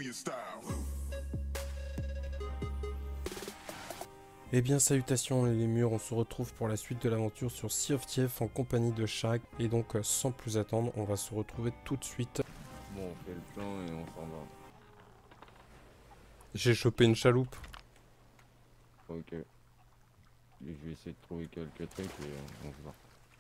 Eh bien salutations les murs, on se retrouve pour la suite de l'aventure sur Sea of Thief en compagnie de Shag. Et donc sans plus attendre, on va se retrouver tout de suite. Bon, on fait le plan et on s'en va. J'ai chopé une chaloupe. Ok. Et je vais essayer de trouver quelques trucs et on se va.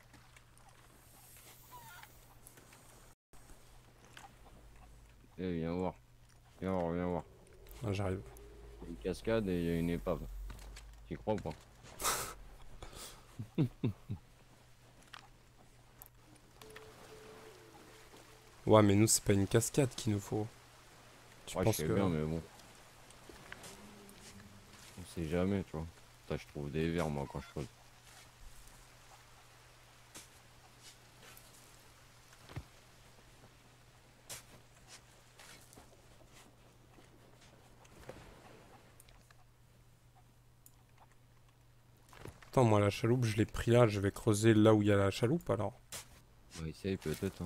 Eh, viens voir. Viens voir, viens voir. Ah, j'arrive. Il y a une cascade et il y a une épave. Tu crois ou pas? Ouais mais nous c'est pas une cascade qu'il nous faut. Tu Ouais, je penses sais que... bien, mais bon. On sait jamais, tu vois. Putain, je trouve des vers, moi, quand je creuse. Attends, moi la chaloupe je l'ai pris là, je vais creuser là où il y a la chaloupe alors. On va essayer peut-être. Hein.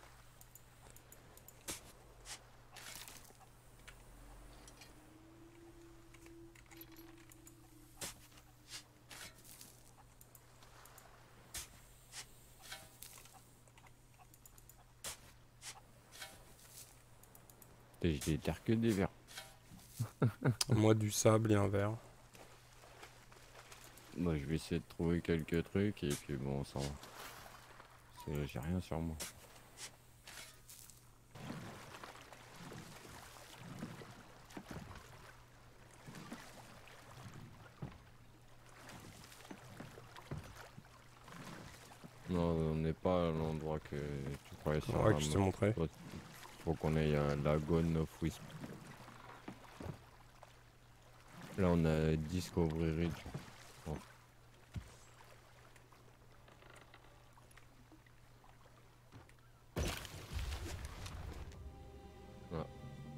Putain, j'ai des terres que des vers. Moi du sable et un verre. Moi, je vais essayer de trouver quelques trucs et puis bon, on s'en va. J'ai rien sur moi. Non, on n'est pas à l'endroit que tu croyais sur Ouais la que je t'ai map. montré. Faut qu'on aille à Lagoon of Wisp. Là, on a Discovery Ridge. Bon. Voilà.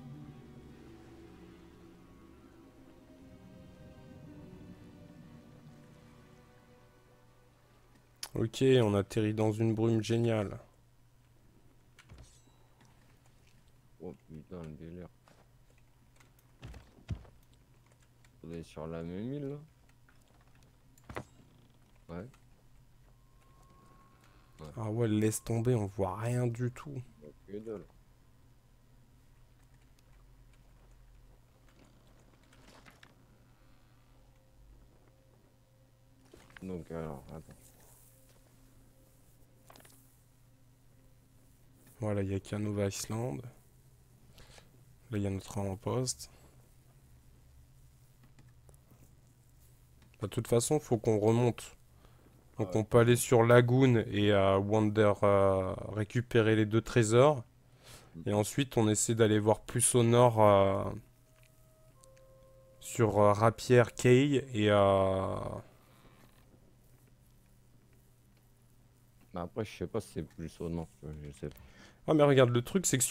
Ok, on atterrit dans une brume géniale. Oh putain, le délire. On est sur la même île là? Ouais. Ah ouais, laisse tomber, on voit rien du tout. Que dalle. Donc alors, attends. Voilà, il y a qu'un Nova Island. Là, il y a notre avant-poste. Bah, de toute façon, faut qu'on remonte. Ah Donc ouais. on peut aller sur Lagoon et à Wonder récupérer les deux trésors. Et ensuite, on essaie d'aller voir plus au nord sur Rapier Cay et Mais après, je sais pas si c'est plus au nord, tu vois, je sais pas. Ah mais regarde, le truc c'est que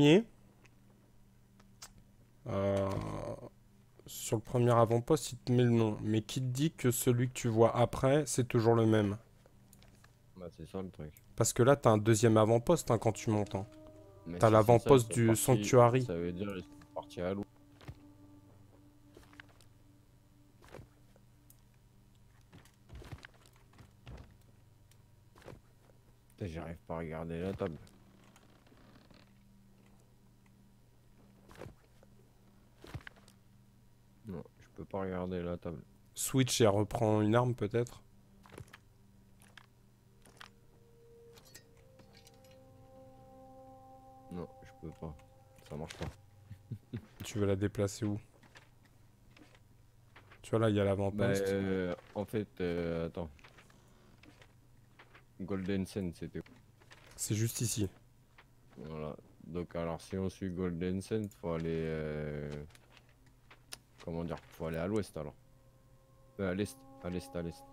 euh, sur le premier avant-poste, il te met le nom. Mais qui te dit que celui que tu vois après, c'est toujours le même? Bah, c'est ça le truc. Parce que là, t'as un deuxième avant-poste hein, quand tu montes. Hein. Mais T'as si c'est ça, ils l'avant-poste sont du partis. Sanctuary. Ça veut dire ils sont partis à l'eau. Putain, j'arrive pas à regarder la table. Non, je peux pas regarder la table. Switch et elle reprend une arme peut-être. Non, je peux pas. Ça marche pas. Tu veux la déplacer où? Tu vois là, il y a Bah, l'avant-poste. en fait, attends. Golden Sen, c'était. C'est juste ici. Voilà. Donc, alors, si on suit Golden Sen, faut aller. Comment dire? Faut aller à l'ouest alors. À l'est. À l'est, à l'est.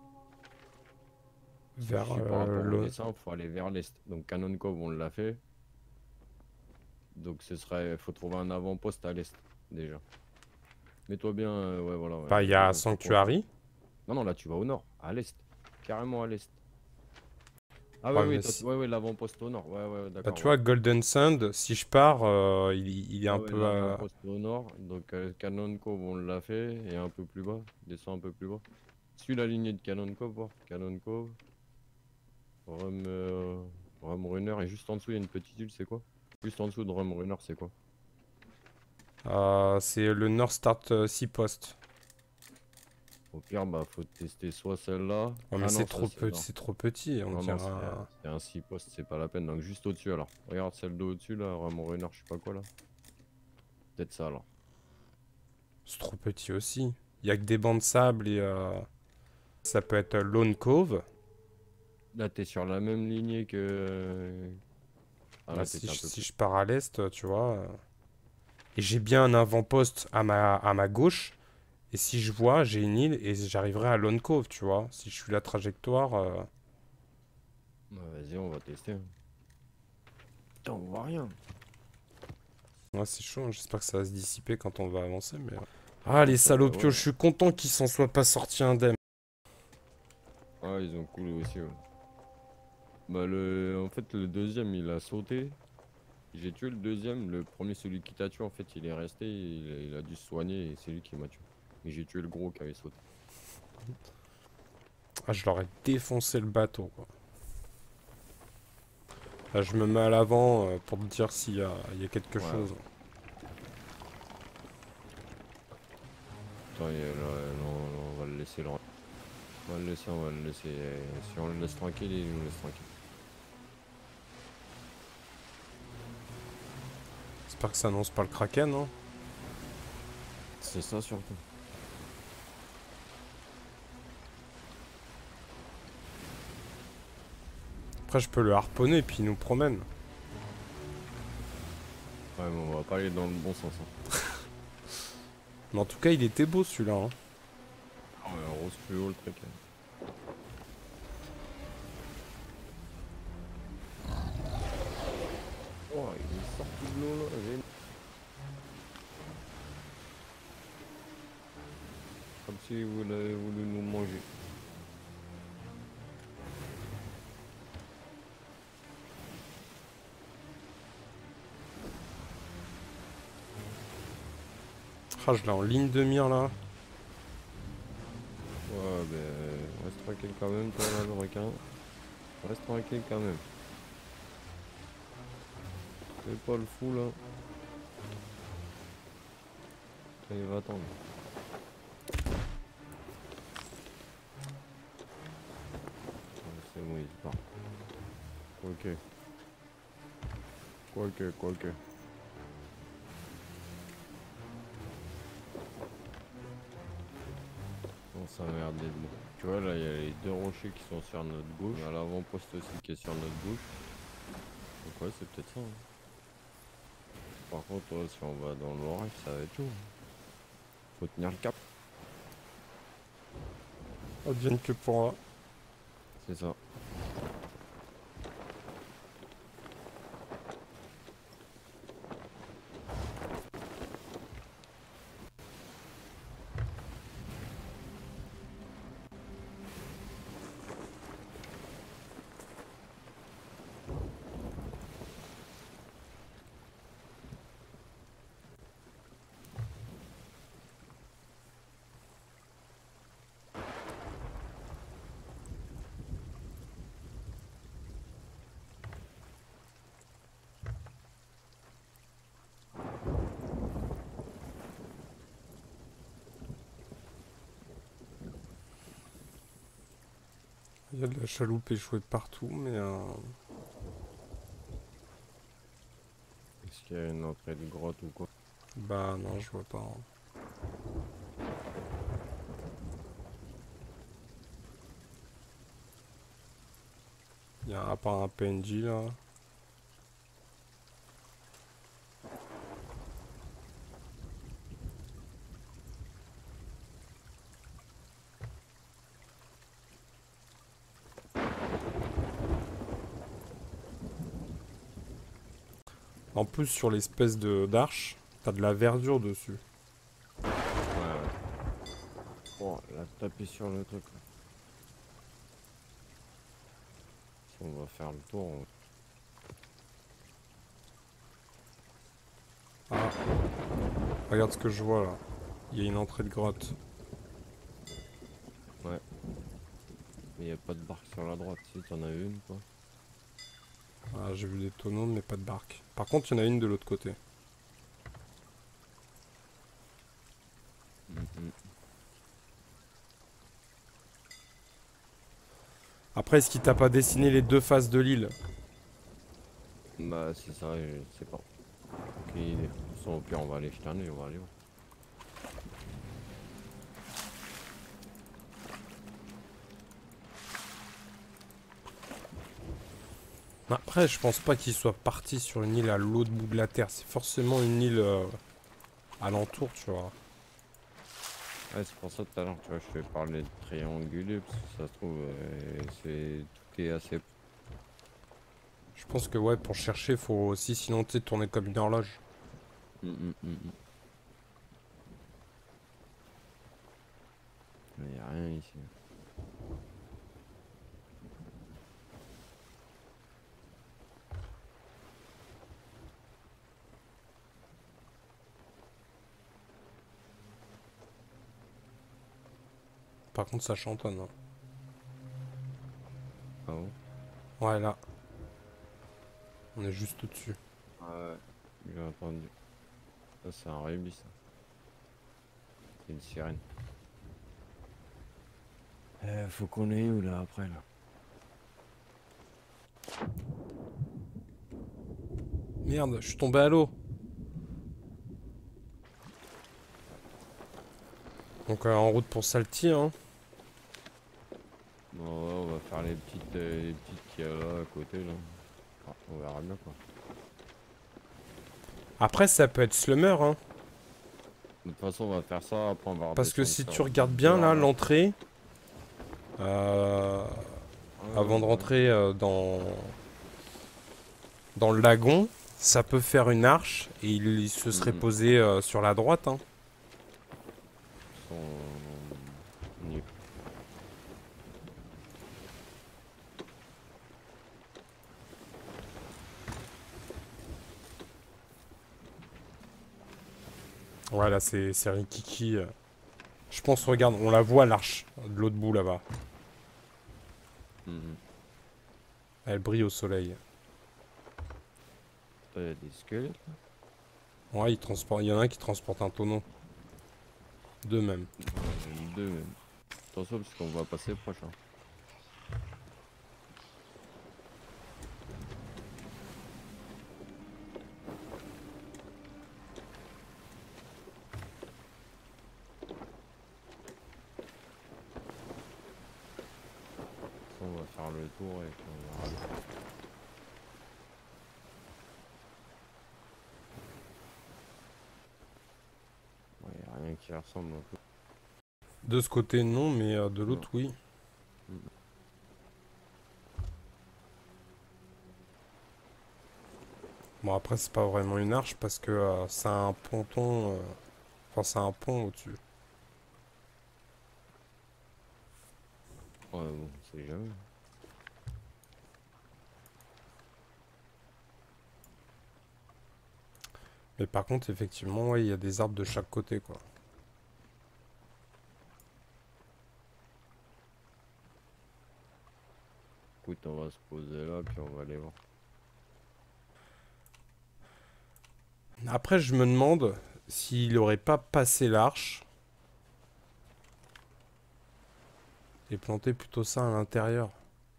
Si je Vers suis par rapport au le... dessin, faut aller vers l'est. Donc, Cannon Cove, on l'a fait. Donc, ce serait. Faut trouver un avant-poste à l'est, déjà. Mets-toi bien. Ouais, voilà. Ouais, Bah, il y a on fait quoi? Sanctuary. Non, non, là, tu vas au nord. À l'est. Carrément à l'est. Ah Ouais, ouais, mais oui, toi, ouais, ouais, l'avant-poste au nord. Ouais, ouais, bah, d'accord, tu ouais. vois, Golden Sand, si je pars, il est Ouais, un ouais, peu l'avant-poste au nord. Donc, Cannon Cove, on l'a fait. Et un peu plus bas. Descend un peu plus bas. Suis la lignée de Cannon Cove, voir. Cannon Cove, Rum, Rum Runner. Et juste en dessous, il y a une petite île, c'est quoi? Juste en dessous de Rum Runner, c'est quoi? c'est le North Start Seapost. Au pire, bah, faut tester soit celle-là. Ouais, mais Ah non, ça, c'est non. trop petit, on Non, non, dirait c'est un 6 postes, c'est pas la peine. Donc, juste au-dessus, alors. Regarde celle de au-dessus, là. Rum Runner, je sais pas quoi, là. Peut-être ça, alors. c'est trop petit aussi. Il y a que des bancs de sable et ça peut être Lone Cove. Là, t'es sur la même lignée que. Ah Bah, non, t'étais un peu si plus. je pars à l'est, tu vois. Et j'ai bien un avant-poste à ma gauche. Et si je vois, j'ai une île et j'arriverai à Lone Cove, tu vois. Si je suis la trajectoire. Bah, vas-y, on va tester, hein. Putain, on voit rien. Ouais, c'est chaud, hein. J'espère que ça va se dissiper quand on va avancer. Mais... Ah, les Ça va, salopios, ouais. je suis content qu'ils s'en soient pas sortis indemnes. Ah, ils ont coulé aussi, ouais. Bah, en fait, le deuxième, il a sauté. J'ai tué le deuxième. Le premier, celui qui t'a tué, en fait, il est resté. Il a dû se soigner et c'est lui qui m'a tué. Et j'ai tué le gros qui avait sauté. Ah, je leur ai défoncé le bateau, quoi. Là, je me mets à l'avant pour te dire il y a quelque Ouais. chose. Attends, non, non, on va le laisser. On va le laisser, on va le laisser. Si on le laisse tranquille, il nous laisse tranquille. J'espère que ça annonce pas le Kraken, hein. C'est ça surtout. Après, je peux le harponner et puis il nous promène. Ouais, mais on va pas aller dans le bon sens, hein. Mais en tout cas, il était beau celui-là, hein. Ah ouais, rose fluo le truc, hein. Oh, il est sorti de l'eau là. Comme si vous l'avez voulu nous manger. Ah, je l'ai en ligne de mire là. Ouais, ben, reste tranquille quand même, toi là, le requin. Reste tranquille quand même. Fais pas le fou là. Il va attendre. Ouais, c'est bon, il se part. Ok. Quoique. On s'emmerde de l'eau. Tu vois, là, il y a les deux rochers qui sont sur notre gauche. On a l'avant-poste aussi qui est sur notre gauche. Donc, ouais, c'est peut-être ça, hein. Par contre, ouais, si on va dans l'orage, ça va être chaud, hein. Faut tenir le cap. Advienne que pourra. C'est ça. Il y a de la chaloupe échouée partout, mais Est-ce qu'il y a une entrée de grotte ou quoi? bah non, je vois pas, hein. Il y a à part un PNJ là. En plus, sur l'espèce de d'arche, t'as de la verdure dessus. Ouais. Oh, elle a tapé sur le truc là. On va faire le tour. Ah. Regarde ce que je vois là. Il y a une entrée de grotte. Ouais. Mais il n'y a pas de barque sur la droite, si t'en as une quoi. Ah, j'ai vu des tonneaux mais pas de barque. Par contre, il y en a une de l'autre côté. Après, est-ce qu'il t'a pas dessiné les deux faces de l'île? Bah c'est ça, je sais pas. Ok, au pire on va aller jeter un œil, on va aller voir. Après, je pense pas qu'il soit parti sur une île à l'autre bout de la Terre. C'est forcément une île alentour, tu vois. Ouais, c'est pour ça tout à l'heure, tu vois, je te parlais de triangulé, parce que ça se trouve, tout est assez. Je pense que ouais, pour chercher, faut aussi sinon tu sais, tourner comme une horloge. Il n'y a rien ici. Par contre, ça chantonne, hein. Ah bon? Ouais, là. On est juste au-dessus. Ah ouais. J'ai entendu. Ça, c'est un rébis, ça. C'est une sirène. Faut qu'on aille où là après là? Merde, je suis tombé à l'eau. Donc en route pour Salty, hein. Bon, ouais, on va faire les petites qu'il y a là à côté là. Ah, on verra bien quoi. Après, ça peut être Slummer, hein. De toute façon, on va faire ça, après on va Parce que redescendre si ça tu regardes bien là, l'entrée, avant de rentrer dans le lagon, ça peut faire une arche et il se serait posé sur la droite, hein. On y est. Voilà, c'est Rikiki. Je pense, regarde, on la voit l'arche de l'autre bout là-bas. Elle brille au soleil. Il y a des squelettes là. Ouais, il y en a un qui transporte un tonneau. Deux même. Deux même. Attention parce qu'on va passer proche. Hein. On va faire le tour et puis on verra. Il n'y a rien qui ressemble un peu. De ce côté, non, mais de l'autre, oui. Bon, après, c'est pas vraiment une arche parce que c'est un ponton. Enfin, c'est un pont au-dessus. Ouais, bon, c'est jamais. Mais par contre, effectivement, ouais, il y a des arbres de chaque côté, quoi. Écoute, on va se poser là, puis on va aller voir. Après, je me demande s'il aurait pas passé l'arche et planté plutôt ça à l'intérieur.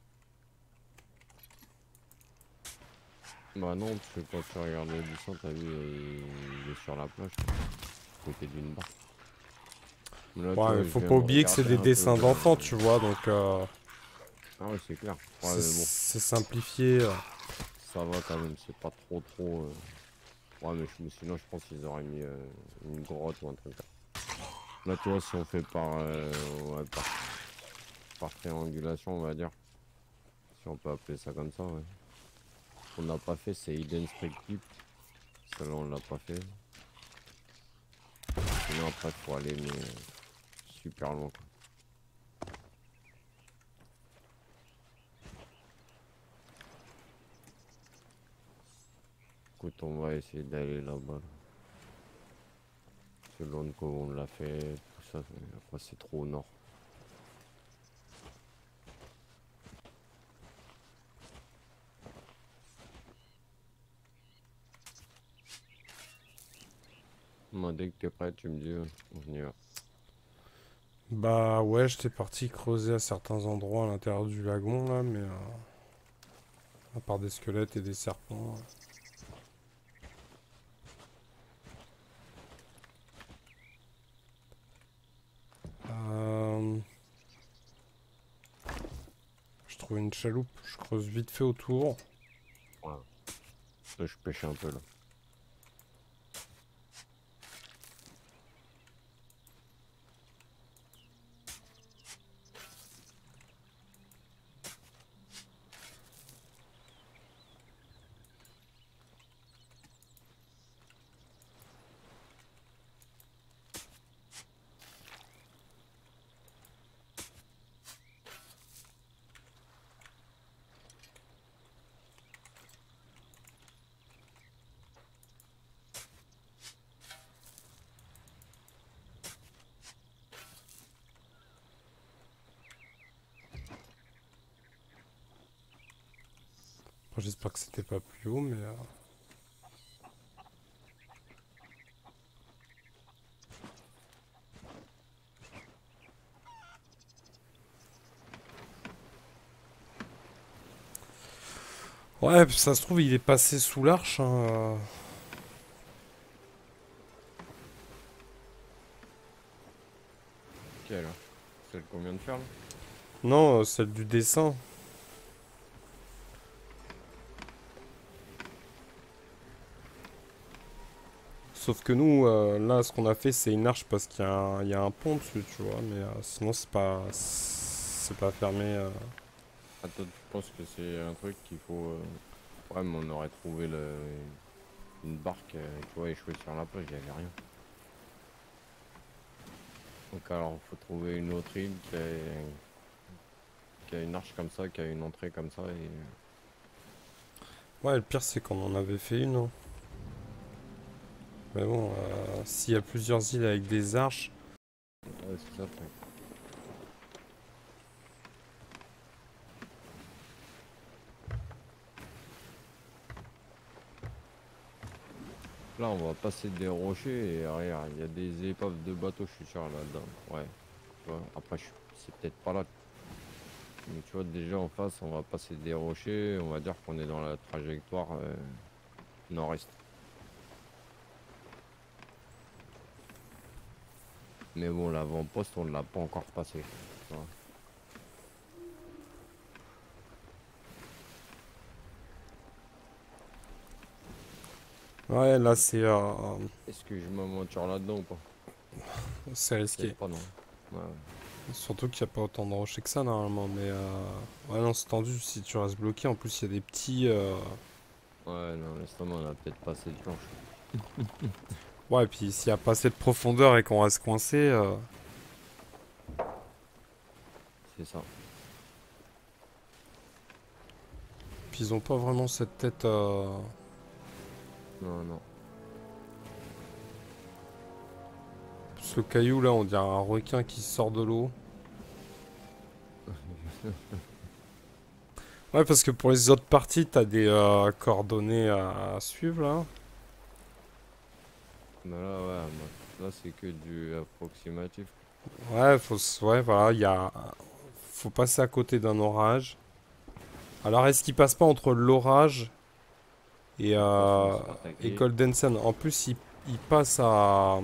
Bah non, parce que quand tu regardes le dessin, t'as vu, il est sur la plage, à côté d'une barre. Là, tu Ouais, vois, je faut viens pas de oublier que c'est regarder des un dessins peu, d'enfants, tu vois, donc Ah ouais, c'est clair. Ouais, mais bon, c'est simplifié. ça va quand même, c'est pas trop. Ouais, mais sinon, je pense qu'ils auraient mis une grotte ou un truc. Là, tu vois, si on fait ouais, par triangulation, on va dire. Si on peut appeler ça comme ça, ouais. Ce qu'on n'a pas fait, c'est Hidden Street Keep. Celle-là, on l'a pas fait. Sinon, après, faut aller mais, super loin. Quoi. Écoute, on va essayer d'aller là-bas. Là. Selon comment on l'a fait, tout ça. Après, c'est trop au nord. Moi, dès que t'es prêt, tu me dis, on y va. Bah ouais, j'étais parti creuser à certains endroits à l'intérieur du lagon là, mais à part des squelettes et des serpents. Je trouve une chaloupe, je creuse vite fait autour. Ouais. Là, je pêche un peu là. Enfin, j'espère que c'était pas plus haut, mais ouais, ça se trouve, il est passé sous l'arche, hein. Ok, là. Celle qu'on vient de faire là. Non, celle du dessin. Sauf que nous, là, ce qu'on a fait, c'est une arche parce qu'il y a un pont dessus, tu vois. Mais sinon, c'est pas fermé. Ah, toi, tu penses que c'est un truc qu'il faut. Ouais, mais on aurait trouvé une barque, tu vois, échouée sur la plage, il n'y avait rien. Donc, alors, il faut trouver une autre île qui a une arche comme ça, qui a une entrée comme ça. Et Ouais, le pire, c'est qu'on en avait fait une, hein. Mais bon, s'il y a plusieurs îles avec des arches, ouais, c'est ça. Là, on va passer des rochers et regarde, il y a des épaves de bateaux, je suis sûr, là-dedans. Ouais, tu vois, après, c'est peut-être pas là. Mais tu vois, déjà en face, on va passer des rochers, on va dire qu'on est dans la trajectoire nord-est. Mais bon, l'avant-poste, on ne l'a pas encore passé. Tu vois. ouais, là, Est-ce que je m'aventure là-dedans ou pas? c'est Peut-être risqué. pas, non. Ouais. Surtout qu'il n'y a pas autant de rochers que ça, normalement. Mais ouais, non, c'est tendu si tu restes bloqué. En plus, il y a des petits. Ouais, non, laisse tomber, on a peut-être pas assez de planches. Ouais, et puis s'il n'y a pas assez de profondeur et qu'on reste coincé. C'est ça. Puis ils ont pas vraiment cette tête. Non, non. Ce caillou là, on dirait un requin qui sort de l'eau. Ouais, parce que pour les autres parties, t'as des coordonnées à suivre là. Mais là, ouais, là, c'est que du approximatif. Ouais, ouais, voilà, faut passer à côté d'un orage. Alors, est-ce qu'il passe pas entre l'orage et, De toute façon, on euh, sera et attaqué. Golden Sun? En plus, il passe à.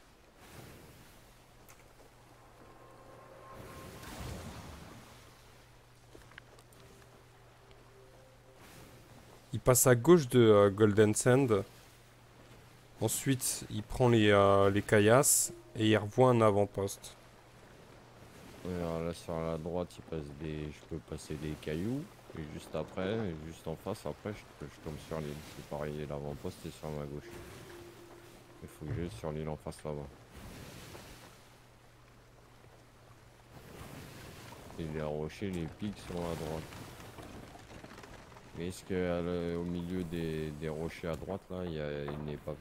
Il passe à gauche de Golden Sand. Ensuite, il prend les caillasses et il revoit un avant-poste. Ouais, alors là, sur la droite, je peux passer des cailloux. Et juste après, juste en face, après, je tombe sur l'île. C'est pareil, l'avant-poste est sur ma gauche. Il faut que j'aille sur l'île en face là-bas. Et les rochers, les pics sont à droite. Mais est-ce que au milieu des rochers à droite, là, il y a une épave?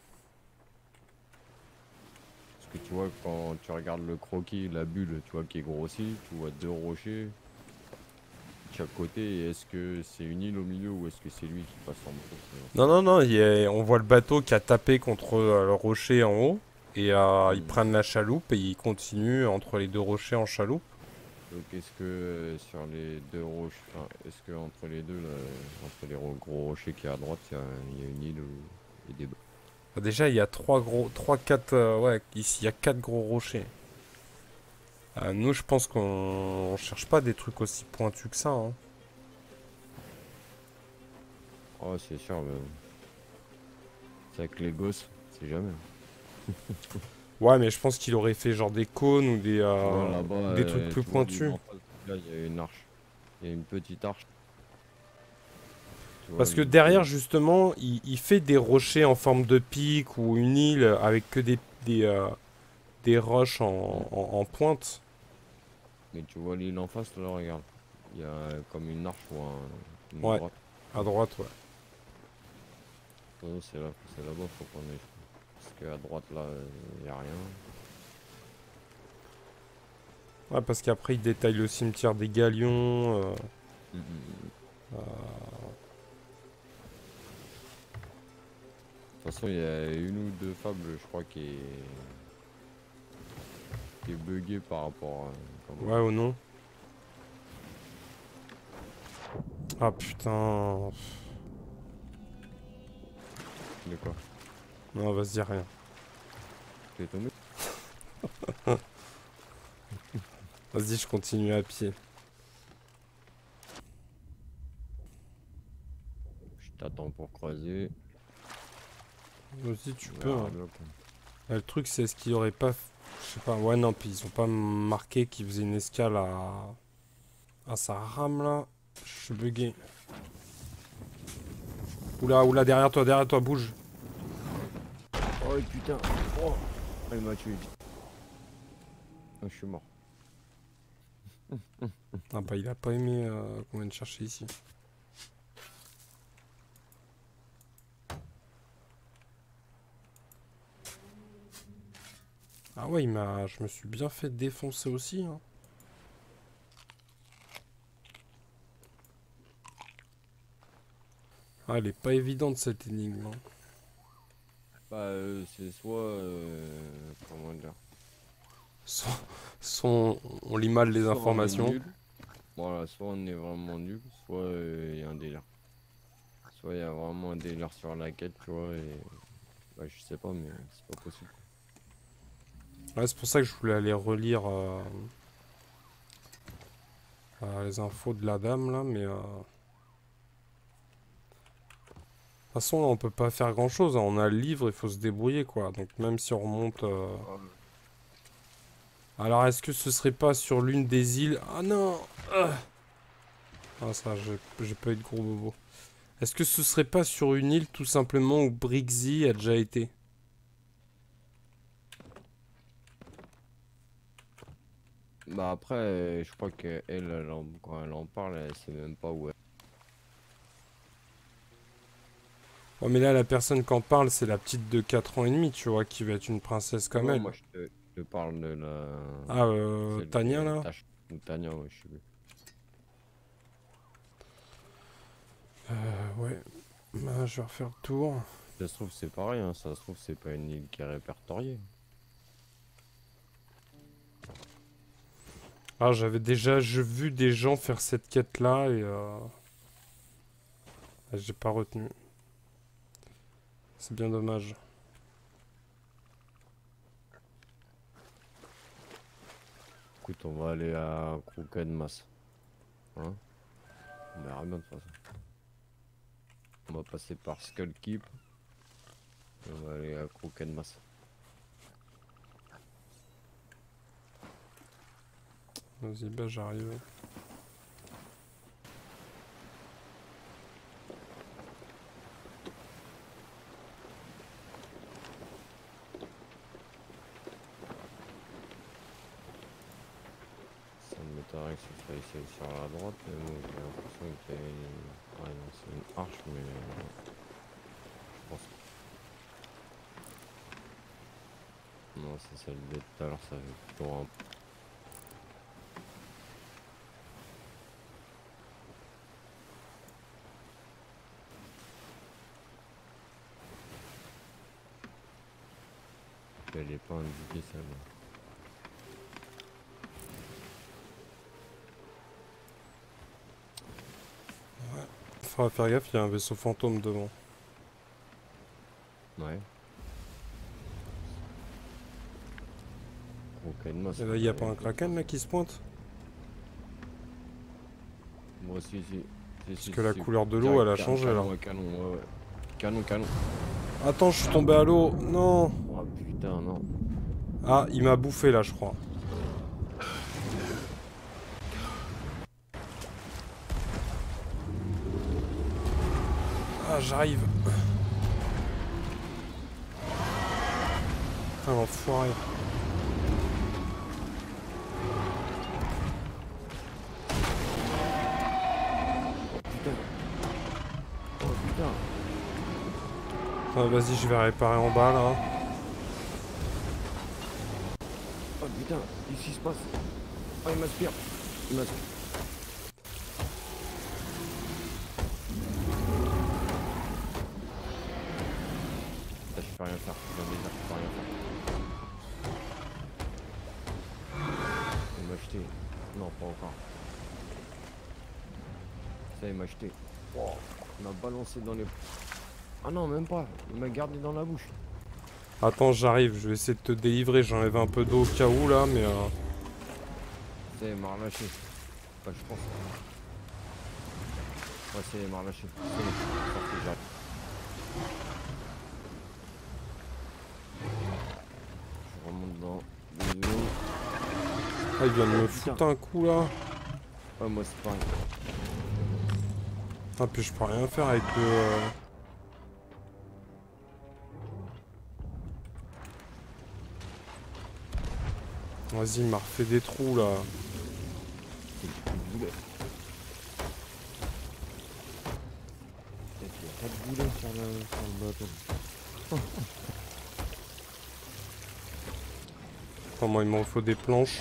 Parce que tu vois, quand tu regardes le croquis, la bulle, tu vois, qui est grossie, tu vois deux rochers de chaque côté. Et est-ce que c'est une île au milieu ou est-ce que c'est lui qui passe en dessous? Non, non, non, on voit le bateau qui a tapé contre le rocher en haut. Et ils Hmm. prennent la chaloupe et ils continuent entre les deux rochers en chaloupe. Donc est-ce que sur les deux roches, enfin, est-ce que entre les deux, là, entre les gros rochers qui est à droite, il y a une île où il y a des... Déjà, il y a quatre, ouais, ici, il y a quatre gros rochers. Nous, je pense qu'on cherche pas des trucs aussi pointus que ça, hein. Oh, c'est sûr, mais c'est avec les gosses, c'est jamais. Ouais, mais je pense qu'il aurait fait genre des cônes Tu vois, là-bas, ou des trucs plus tu vois l'île pointus. en face, là, il y a une arche. Il y a une petite arche, tu vois, Parce que l'île derrière, qui... justement, il fait des rochers en forme de pic ou une île avec que des roches Hmm. en pointe. Mais tu vois l'île en face, là, regarde. Il y a comme une arche ou une Ouais, grotte. à droite, ouais. Non, c'est là-bas, faut qu'on aille. Parce qu'à droite, là, il n'y a rien. Ouais, parce qu'après, il détaille le cimetière des Galions. Hmm, hmm, hmm. De toute façon, il y a une ou deux fables, je crois, qui est buggée par rapport à... comment... Ouais ou non? Ah putain. De quoi? Non, vas-y, rien. T'es tombé? Vas-y, je continue à pied. Je t'attends pour croiser. Vas-y, tu On peux, verra hein. bien, quoi. Le truc, c'est ce qu'il aurait pas. Je sais pas, ouais, non, puis ils ont pas marqué qu'ils faisaient une escale à sa rame là. Je suis bugué. Oula, oula, derrière toi, bouge. Oh putain! Oh! Ah, il m'a tué. Ah, je suis mort. Ah bah, il a pas aimé qu'on vienne chercher ici. Ah ouais, je me suis bien fait défoncer aussi, hein. Ah, elle est pas évidente cette énigme, hein. Bah, c'est soit... comment dire? Soit- on lit mal les Soit on est informations. nul. Voilà, soit on est vraiment nul, soit il y a un délire. Soit il y a vraiment un délire sur la quête, tu vois, et... Bah, je sais pas, mais c'est pas possible. Ouais, c'est pour ça que je voulais aller relire les infos de la dame là, mais de toute façon, là, on peut pas faire grand chose, hein. On a le livre, il faut se débrouiller quoi. Donc même si on remonte. Ouais. Alors est-ce que ce serait pas sur l'une des îles. Ah non. Ah ça, j'ai pas eu de gros bobo. Est-ce que ce serait pas sur une île tout simplement où Brixie a déjà été? Bah après, je crois que quand elle en parle, elle sait même pas où elle... Oh mais là la personne qu'en parle c'est la petite de 4 ans et demi, tu vois, qui va être une princesse Non, comme non, elle. moi je te parle de la... Ah Celle qui Tania est là. tâche. Ou Tania, ouais, je sais plus. Ouais. Bah, je vais refaire le tour. Ça se trouve, c'est pareil, hein. Ça se trouve, c'est pas une île qui est répertoriée. Ah, j'avais déjà vu des gens faire cette quête-là et j'ai pas retenu. C'est bien dommage. Écoute, on va aller à Croquet-de-Masse. Hein? On verra bien de toute façon. On va passer par Skull Keep. Et on va aller à Croquet-de-Masse. Vas-y, bah j'arrive. Ça me intérêt que ce soit ici sur la droite, mais bon, j'ai l'impression qu'il y a une... Ouais, non, c'est une arche, mais je pense que... Non, c'est celle de tout à l'heure, ça fait plutôt un... Elle est pas indiquée, celle-là. Faudra faire gaffe, il y a un vaisseau fantôme devant. Ouais. Aucune masse. Et là, il n'y a pas un kraken là qui se pointe? Moi aussi, si. Parce que la couleur de l'eau, elle a changé là. Ouais, canon, ouais, ouais. Canon, canon. Attends, je suis tombé à l'eau. Non. Oh putain, non. Ah, il m'a bouffé là, je crois. Ah, j'arrive. Putain, l'enfoiré. Putain. Oh putain. Ah, vas-y, je vais réparer en bas là. Oh putain, qu'est-ce qui se passe? Oh, il m'aspire. Il m'aspire. Putain, je peux rien faire. Je viens de dire, je peux rien faire. Il m'a jeté. Non, pas encore. Ça, il m'a jeté. Oh, il m'a balancé dans les... Ah non, même pas. Il m'a gardé dans la bouche. Attends, j'arrive, je vais essayer de te délivrer. J'enlève un peu d'eau au cas où là, mais... Ça, il m'a relâché. Enfin, je pense. Ouais, ça, il m'a relâché. C'est bon. Sortez, j'arrive. Je remonte dans l'eau. Ah, il vient de me Putain. foutre un coup là. Ouais, moi, c'est pareil. Ah, puis je peux rien faire avec le... Vas-y, il m'a refait des trous là. C'est le coup de boulet. Il y a pas de boulet sur le bateau. Attends, moi il m'en faut des planches.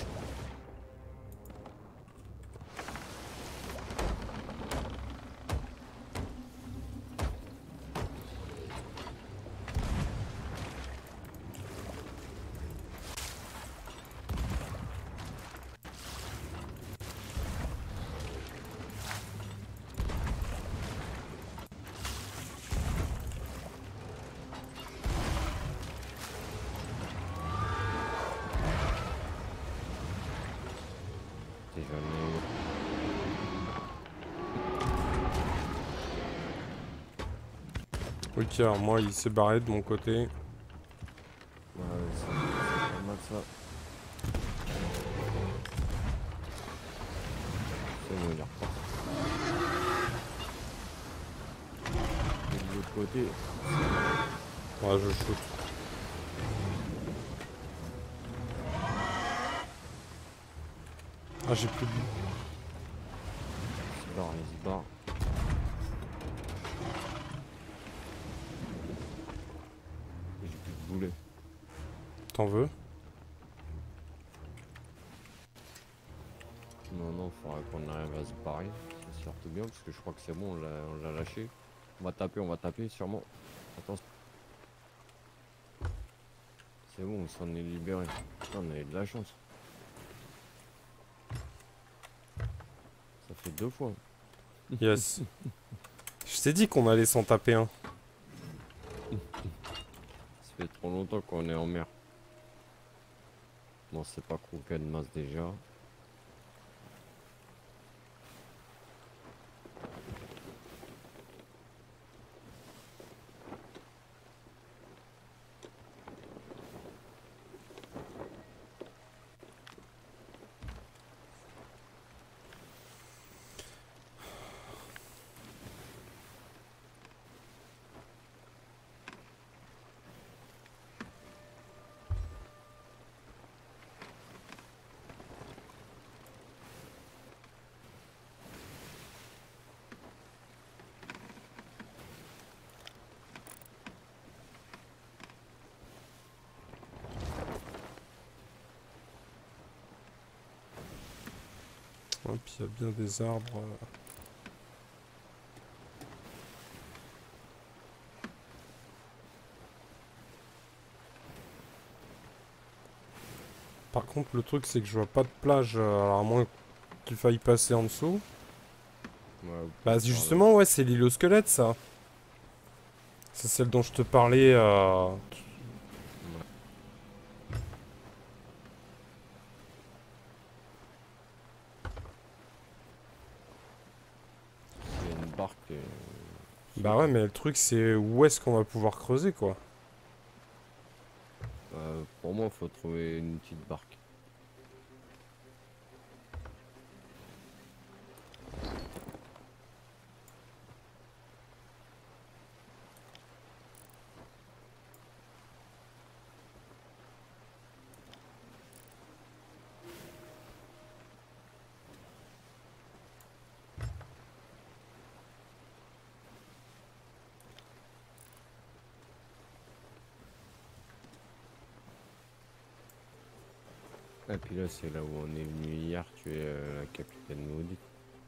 C'est jamais... Ok, alors moi il s'est barré de mon côté. Ouais, c'est pas mal ça. C'est bon, il est reparti. Et de l'autre côté... Ouais, je shoot. Ah, j'ai plus de... Il se barre, il se barre. Et j'ai plus de boulet. T'en veux? Non, non, faudrait qu'on arrive à se barrer. C'est surtout bien parce que je crois que c'est bon, on l'a lâché. On va taper sûrement. Attention. C'est bon, on s'en est libéré. Putain, on avait de la chance. Ça fait 2 fois. Yes. Je t'ai dit qu'on allait s'en taper un. Ça fait trop longtemps qu'on est en mer. Bon, c'est pas croquet de masse déjà. Ouais, puis il y a bien des arbres. Par contre, le truc, c'est que je vois pas de plage, alors à moins qu'il faille passer en dessous. Ouais, Bah, par là. justement, ouais, c'est l'île au squelette, ça. C'est celle dont je te parlais. Ouais. Il y a une barque. Bah ouais, mais le truc, c'est où est-ce qu'on va pouvoir creuser, quoi. Pour moi, faut trouver une petite barque. Et puis là, c'est là où on est venu hier tuer la capitaine maudite.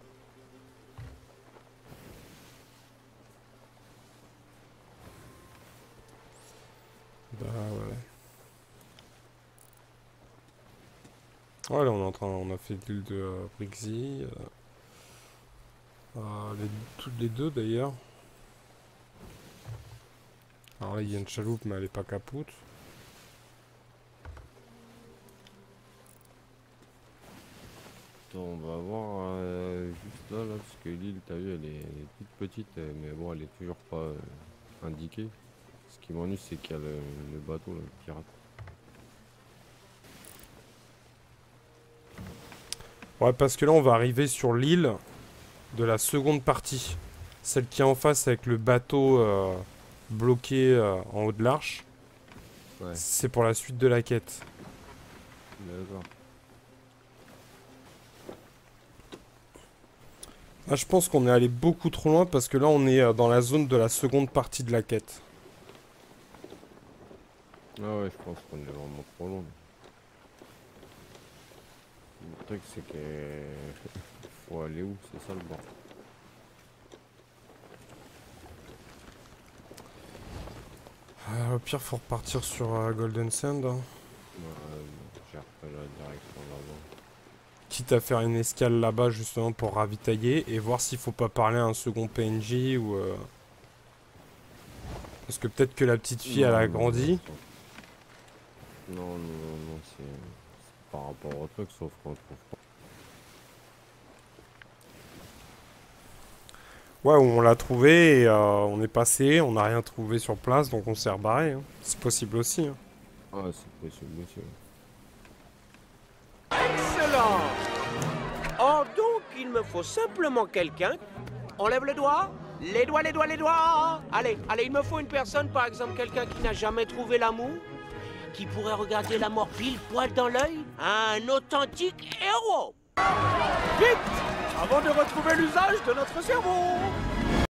Bah ouais. Ouais, là, on est en train, on a fait l'île de Brixie. Toutes les deux, d'ailleurs. Alors là, il y a une chaloupe, mais elle est pas capoute. Attends, on va voir juste là, parce que l'île, t'as vu, elle est toute petite, mais bon, elle est toujours pas indiquée. Ce qui m'ennuie, c'est qu'il y a le bateau, là, le pirate. Ouais, parce que là, on va arriver sur l'île de la seconde partie. Celle qui est en face avec le bateau bloqué en haut de l'arche. Ouais, C'est pour la suite de la quête. d'accord. Ah, je pense qu'on est allé beaucoup trop loin parce que là, on est dans la zone de la seconde partie de la quête. Ah ouais, je pense qu'on est vraiment trop loin. Le truc, c'est que faut aller où? C'est ça le bord. Au pire, faut repartir sur Golden Sand, hein. Ouais, j'ai repris la direction là-bas. Quitte à faire une escale là-bas justement pour ravitailler et voir s'il faut pas parler à un second PNJ ou... Parce que peut-être que la petite fille, elle Non, a non, non, grandi. non, c'est par rapport au truc, sauf qu'on trouve pas. Ouais, on l'a trouvé et on est passé, on n'a rien trouvé sur place, donc on s'est rebarré, hein. C'est possible aussi, hein. Ah, c'est possible aussi. Excellent. Oh, donc il me faut simplement quelqu'un. On lève le doigt. Les doigts, les doigts, les doigts. Allez, il me faut une personne, par exemple quelqu'un qui n'a jamais trouvé l'amour, qui pourrait regarder la mort pile poil dans l'œil. Un authentique héros. Vite, avant de retrouver l'usage de notre cerveau.